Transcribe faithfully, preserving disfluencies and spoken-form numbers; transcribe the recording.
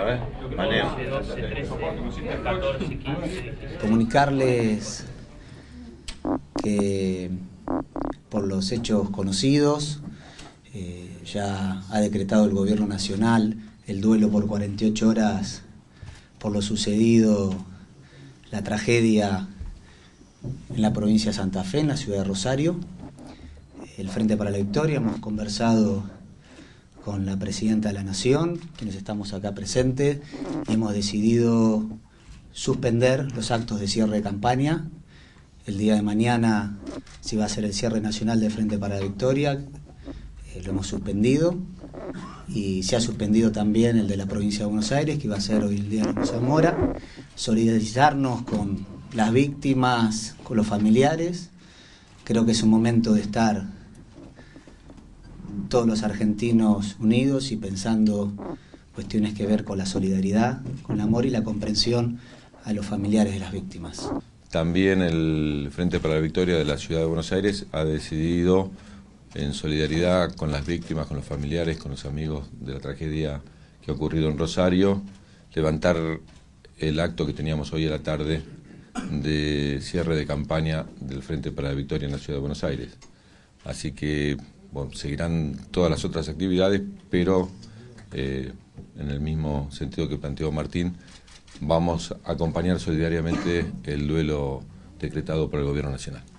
a ver, Mateo. Comunicarles que por los hechos conocidos eh, ya ha decretado el Gobierno Nacional el duelo por cuarenta y ocho horas por lo sucedido, la tragedia en la provincia de Santa Fe, en la ciudad de Rosario. El Frente para la Victoria, hemos conversado con la Presidenta de la Nación, quienes estamos acá presentes, y hemos decidido suspender los actos de cierre de campaña. El día de mañana se va a hacer el cierre nacional del Frente para la Victoria, eh, lo hemos suspendido, y se ha suspendido también el de la provincia de Buenos Aires, que iba a ser hoy el día de Zamora. Solidarizarnos con las víctimas, con los familiares. Creo que es un momento de estar todos los argentinos unidos y pensando cuestiones que ver con la solidaridad, con el amor y la comprensión a los familiares de las víctimas. También el Frente para la Victoria de la Ciudad de Buenos Aires ha decidido, en solidaridad con las víctimas, con los familiares, con los amigos de la tragedia que ha ocurrido en Rosario, levantar el acto que teníamos hoy a la tarde de cierre de campaña del Frente para la Victoria en la Ciudad de Buenos Aires. Así que bueno, seguirán todas las otras actividades, pero eh, en el mismo sentido que planteó Martín, vamos a acompañar solidariamente el duelo decretado por el Gobierno Nacional.